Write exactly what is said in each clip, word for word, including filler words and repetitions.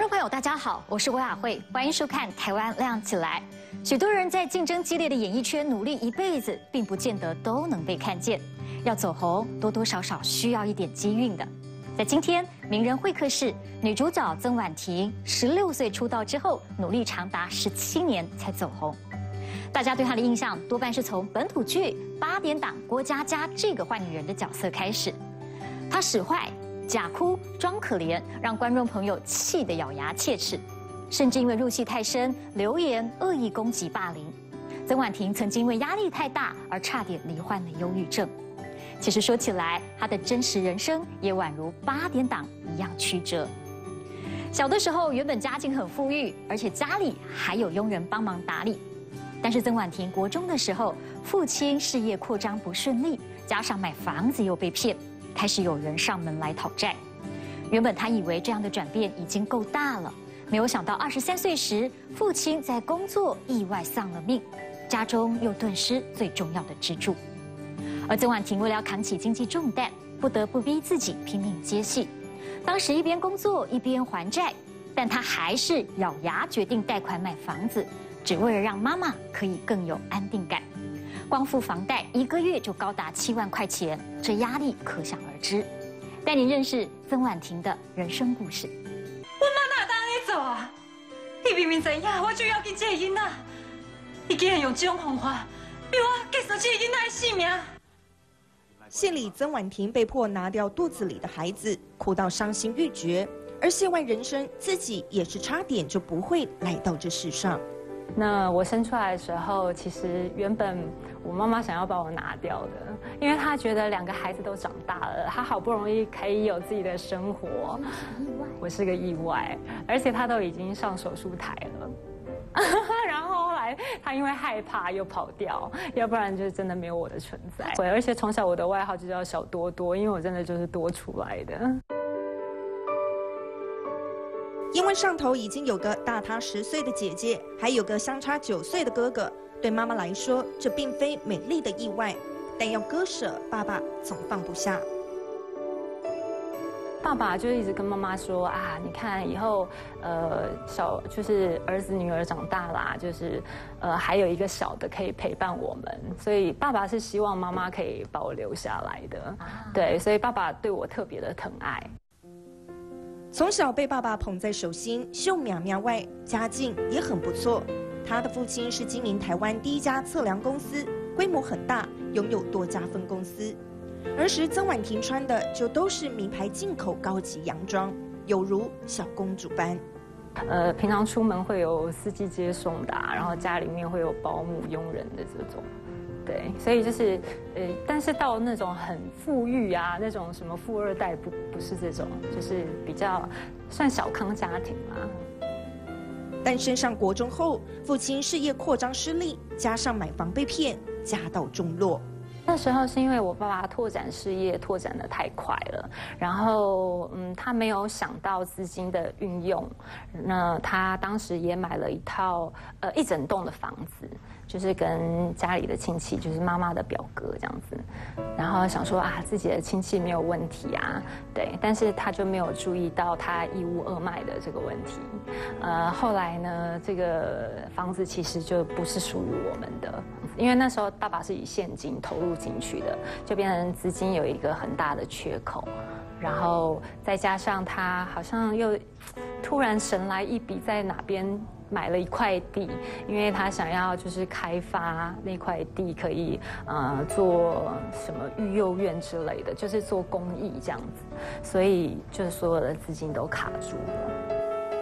众朋友，大家好，我是韦雅慧，欢迎收看《台湾亮起来》。许多人在竞争激烈的演艺圈努力一辈子，并不见得都能被看见。要走红，多多少少需要一点机运的。在今天名人会客室，女主角曾婉婷十六岁出道之后，努力长达十七年才走红。大家对她的印象多半是从本土剧八点档《郭佳佳》这个坏女人的角色开始。她使坏、假哭、装可怜，让观众朋友气得咬牙切齿，甚至因为入戏太深，留言恶意攻击、霸凌。曾婉婷曾经因为压力太大而差点罹患了忧郁症。其实说起来，她的真实人生也宛如八点档一样曲折。小的时候，原本家境很富裕，而且家里还有佣人帮忙打理。但是曾婉婷国中的时候，父亲事业扩张不顺利，加上买房子又被骗，开始有人上门来讨债。原本他以为这样的转变已经够大了，没有想到二十三岁时，父亲在工作意外丧了命，家中又顿失最重要的支柱。而曾婉婷为了要扛起经济重担，不得不逼自己拼命接戏。当时一边工作一边还债，但她还是咬牙决定贷款买房子，只为了让妈妈可以更有安定感。光付房贷一个月就高达七万块钱，这压力可想而知。带你认识曾婉婷的人生故事。 我妈哪当安尼做啊？伊明明知影我就要紧这个囡仔，伊竟然用这种方法逼我结束这个囡仔的性命。 戏里曾婉婷被迫拿掉肚子里的孩子，哭到伤心欲绝。而戏外人生，自己也是差点就不会来到这世上。 那我生出来的时候，其实原本我妈妈想要把我拿掉的，因为她觉得两个孩子都长大了，她好不容易可以有自己的生活。我是个意外，而且她都已经上手术台了。然后后来她因为害怕又跑掉，要不然就真的没有我的存在。对，而且从小我的外号就叫小多多，因为我真的就是多出来的。 因为上头已经有个大她十岁的姐姐，还有个相差九岁的哥哥，对妈妈来说，这并非美丽的意外，但要割舍，爸爸总放不下。 爸爸就一直跟妈妈说啊，你看以后，呃，小就是儿子女儿长大啦，就是呃还有一个小的可以陪伴我们，所以爸爸是希望妈妈可以把我留下来的，对，所以爸爸对我特别的疼爱。 从小被爸爸捧在手心，秀苗苗外，家境也很不错。他的父亲是经营台湾第一家测量公司，规模很大，拥有多家分公司。儿时曾婉婷穿的就都是名牌进口高级洋装，有如小公主般。 呃，平常出门会有司机接送的、啊，然后家里面会有保姆、佣人的这种。对，所以就是，呃，但是到那种很富裕啊，那种什么富二代不不是这种，就是比较算小康家庭嘛。 但升上国中后，父亲事业扩张失利，加上买房被骗，家道中落。 那时候是因为我爸爸拓展事业拓展得太快了，然后嗯，他没有想到资金的运用，那他当时也买了一套呃一整栋的房子，就是跟家里的亲戚，就是妈妈的表哥这样子，然后想说啊自己的亲戚没有问题啊，对，但是他就没有注意到他一屋二卖的这个问题，呃，后来呢，这个房子其实就不是属于我们的，因为那时候爸爸是以现金投入进去的，就变成资金有一个很大的缺口，然后再加上他好像又突然神来一笔，在哪边买了一块地，因为他想要就是开发那块地，可以呃做什么育幼院之类的，就是做公益这样子，所以就是所有的资金都卡住了，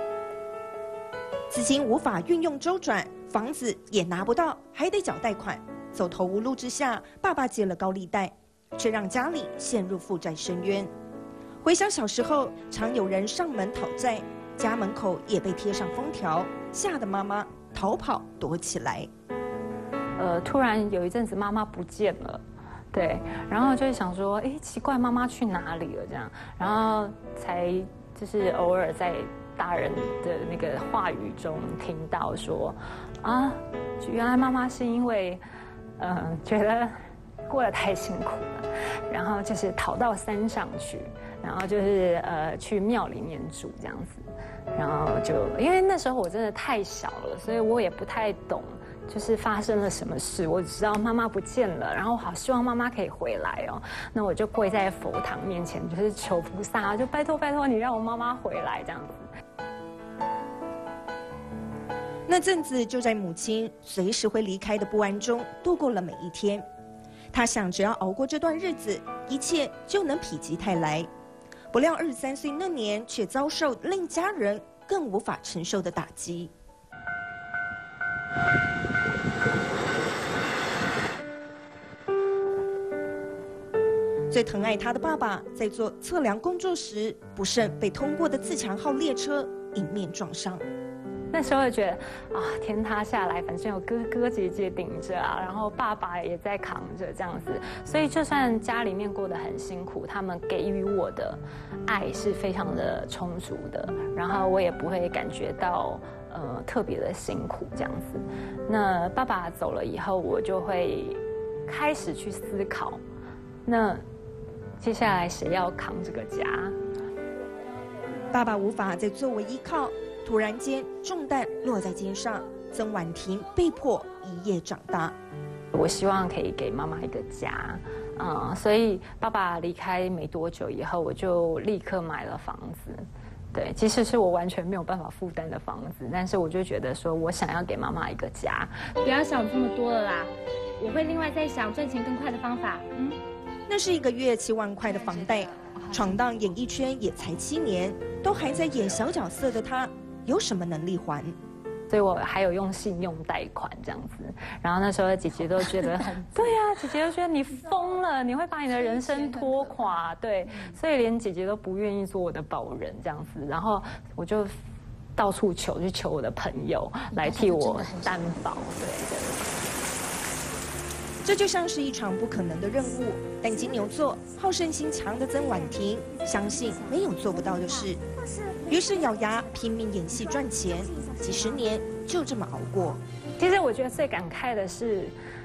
资金无法运用周转，房子也拿不到，还得缴贷款。走投无路之下，爸爸借了高利贷，却让家里陷入负债深渊。回想小时候，常有人上门讨债，家门口也被贴上封条，吓得妈妈逃跑躲起来。 呃，突然有一阵子妈妈不见了，对，然后就会想说，哎，奇怪，妈妈去哪里了？这样，然后才就是偶尔在大人的那个话语中听到说，啊，原来妈妈是因为。嗯，觉得过得太辛苦了，然后就是逃到山上去，然后就是呃去庙里面住这样子，然后就因为那时候我真的太小了，所以我也不太懂。就是发生了什么事，我只知道妈妈不见了，然后好希望妈妈可以回来哦。那我就跪在佛堂面前，就是求菩萨，就拜托拜托你让我妈妈回来这样子。 那阵子就在母亲随时会离开的不安中度过了每一天。他想只要熬过这段日子，一切就能否极泰来。不料二十三岁那年却遭受令家人更无法承受的打击。最疼爱他的爸爸在做测量工作时，不慎被通过的自强号列车迎面撞上。 那时候就觉得啊，天塌下来，反正有哥哥姐姐顶着啊，然后爸爸也在扛着这样子，所以就算家里面过得很辛苦，他们给予我的爱是非常的充足的，然后我也不会感觉到呃特别的辛苦这样子。那爸爸走了以后，我就会开始去思考，那接下来谁要扛这个家？ 爸爸无法再作为依靠。突然间，重担落在肩上，曾婉婷被迫一夜长大。 我希望可以给妈妈一个家，嗯，所以爸爸离开没多久以后，我就立刻买了房子。对，其实是我完全没有办法负担的房子，但是我就觉得说我想要给妈妈一个家。 不要想这么多了啦，我会另外再想赚钱更快的方法。嗯， 那是一个月七万块的房贷，闯荡演艺圈也才七年，都还在演小角色的他。有什么能力还？ 所以我还有用信用贷款这样子，然后那时候姐姐都觉得很对啊，姐姐都觉得你疯了，你会把你的人生拖垮，对，所以连姐姐都不愿意做我的保人这样子，然后我就到处求，去求我的朋友来替我担保，对对。 这就像是一场不可能的任务，但金牛座好胜心强的曾婉婷相信没有做不到的事，于是咬牙拼命演戏赚钱，几十年就这么熬过。 其实我觉得最感慨的是，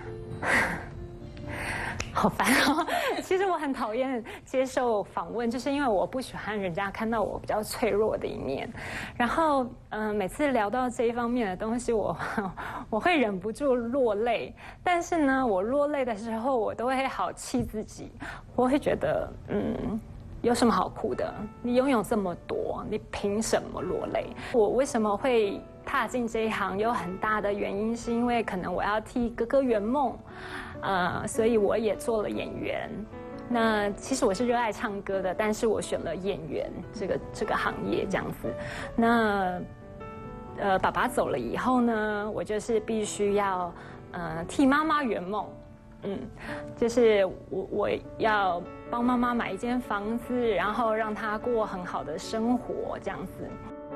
好烦哦！其实我很讨厌接受访问，就是因为我不喜欢人家看到我比较脆弱的一面。然后，嗯、呃，每次聊到这一方面的东西，我我会忍不住落泪。但是呢，我落泪的时候，我都会好气自己。我会觉得，嗯，有什么好哭的？你拥有这么多，你凭什么落泪？我为什么会踏进这一行？有很大的原因是因为可能我要替哥哥圆梦。呃，所以我也做了演员。那其实我是热爱唱歌的，但是我选了演员这个这个行业这样子。那呃，爸爸走了以后呢，我就是必须要呃替妈妈圆梦。嗯，就是我我要帮妈妈买一间房子，然后让她过很好的生活这样子。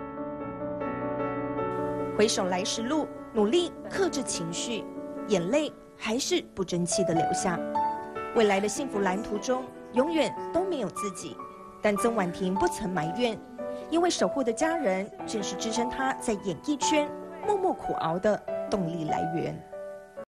回首来时路，努力克制情绪，眼泪还是不争气的流下。未来的幸福蓝图中，永远都没有自己。但曾婉婷不曾埋怨，因为守护的家人正是支撑她在演艺圈默默苦熬的动力来源。